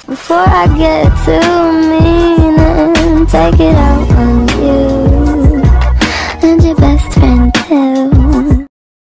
Before I get too mean and take it